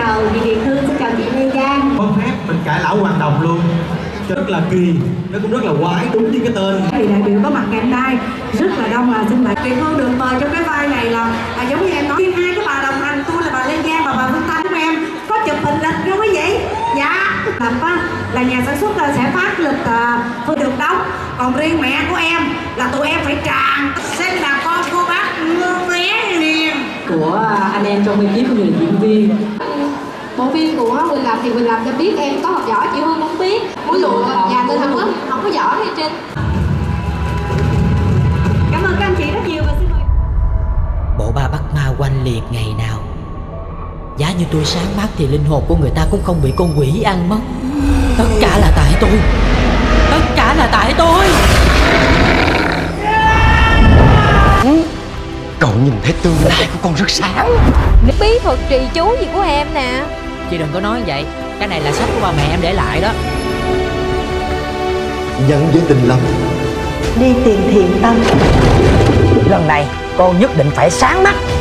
chào chị Việt Hương, xin chào chị Lê Giang. Có phép mình cãi lão hoàng đồng luôn. Rất là kỳ, nó cũng rất là quái, đúng như cái tên. Thì đại biểu có mặt ngày hôm nay rất là đông, là xin mời Việt Hương được mời trong cái vai này là giống như em nói, hai cái bà đồng hành tôi là bà Lê Giang và bà Phương Thanh của em có chụp hình lịch không quý vị? Dạ. Tập là nhà sản xuất sẽ phát lịch Phương được đóng, còn riêng mẹ của em là tụi em phải tràn xin là con cô bác mua vé liền của anh em trong ekip của người diễn viên. Bộ phim của Quỳnh Lập thì Quỳnh Lập cho biết em có học giỏi, chị Hương cũng biết. Mũi lụa nhà tôi không có giỏi hay trên. Cảm ơn các anh chị rất nhiều và xin mời. Bộ ba bắt ma quanh liệt ngày nào. Giá như tôi sáng mắt thì linh hồn của người ta cũng không bị con quỷ ăn mất. Tất cả là tại tôi. Tất cả là tại tôi. Cậu nhìn thấy tương lai của con rất sáng. Bí thuật trì chú gì của em nè. Chị đừng có nói vậy. Cái này là sách của ba mẹ em để lại đó. Nhận với tình lâm, Đi tìm thiện tâm. Lần này con nhất định phải sáng mắt.